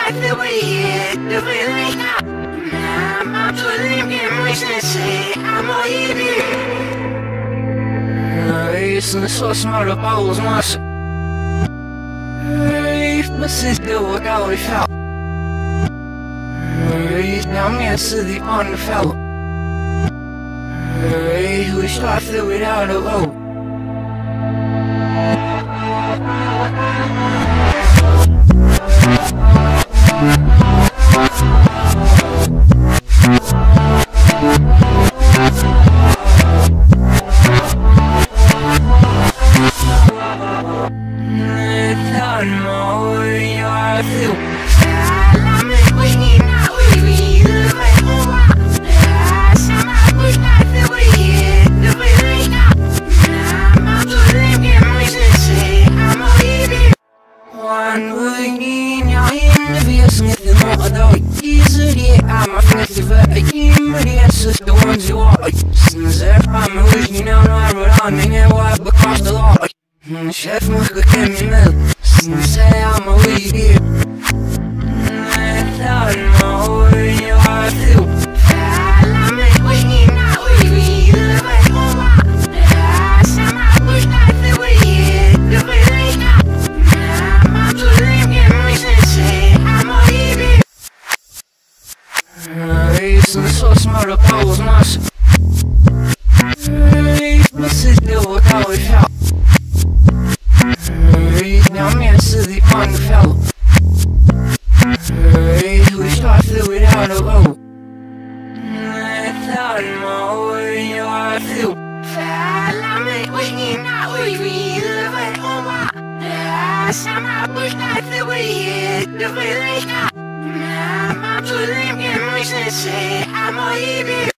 Så smart up alles mas بس الدور قوي فعل نعم يسدي on the fell we start through it out of hope شاف مخك كامل ساعة ما ويجي ثار ما ويعثو فعلا وجني ناوي لبهما سما وش ناثوي دبرينا ما تظلم مش نسي ما يبي ريسن صوص مرة باوز ماس بس الدو تاوي فعل I'm yesterday on the fellow we start through it out of hope ثار ما ويعثو فعلا وجني ناوي لبهما سما وش ناثوي دبرينا ما تظلم مش نسي ما يبي